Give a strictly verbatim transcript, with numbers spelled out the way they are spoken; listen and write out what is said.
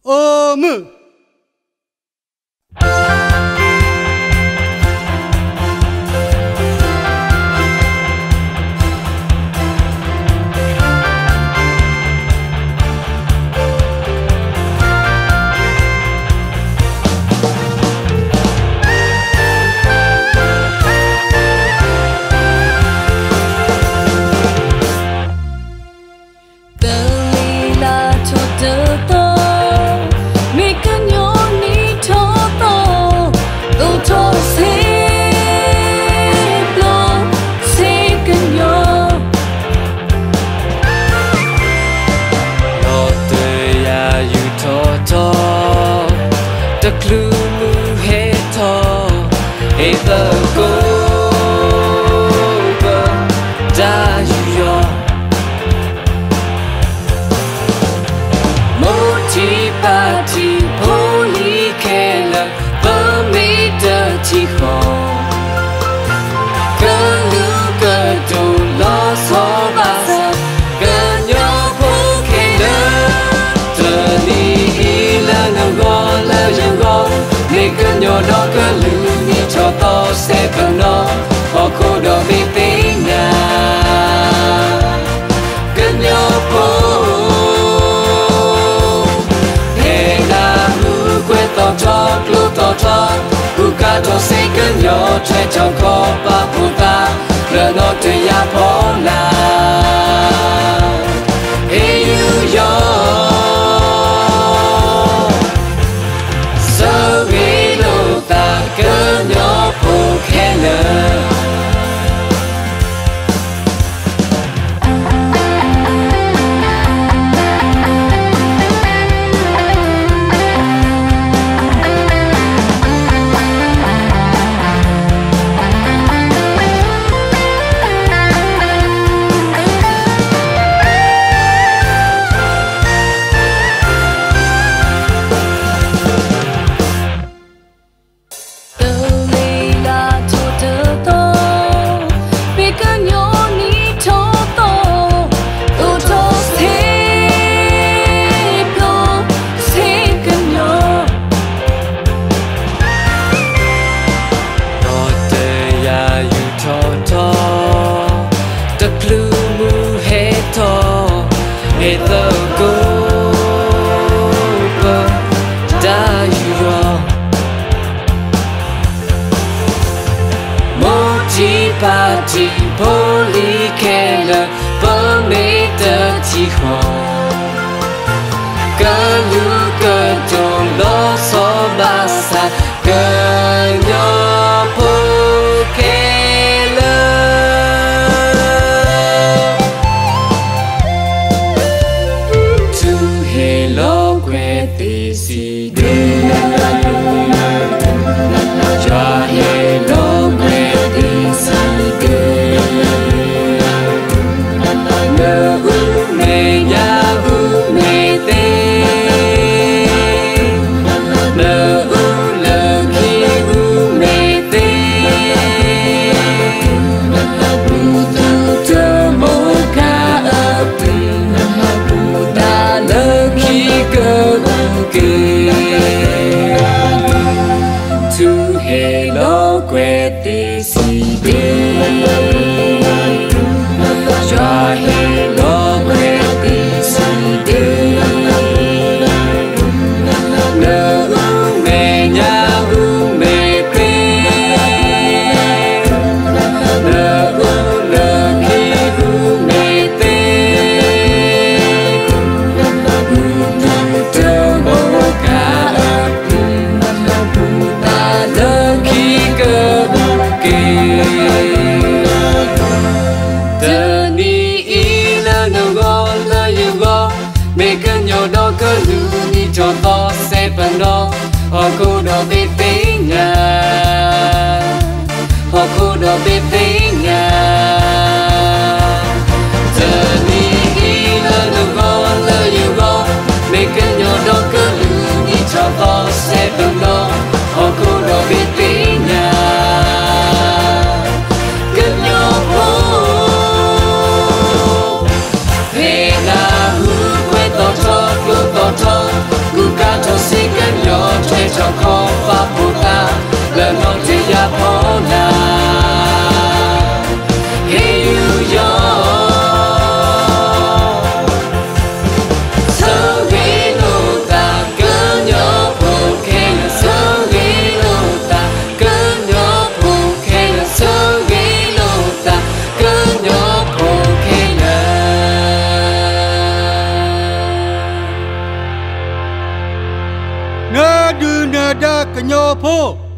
어무 đó cơ lưu ni cho to sẽ cần nó họ cô đỏ bị tính nhà cần nhau phố hè là hư quê to cho lưu to cho hư ca cho sẽ cần nhau chạy trong khó ba phụ ta lỡ nó từ nhà phố là hey you yo party poli kele pameta tiho kalu kato lo so basa kanyo po kele tu hello kwete si de ja hello hello quete si de ja hello quete si de le me nya u me pe le u le ki u me te u te mo ka ta le ki cơ cơ lưu ni cho to sẽ phần đó họ cô đó biết tiếng nhà họ cô đó biết tiếng nhà giờ ni ý là đâu có là yêu có mấy cái nhỏ đó cơ lưu ni cho to sẽ phần đó họ cô đó biết tiếng nhà cần nhau phố về là hư quê to cho to cho, du nada kenyopo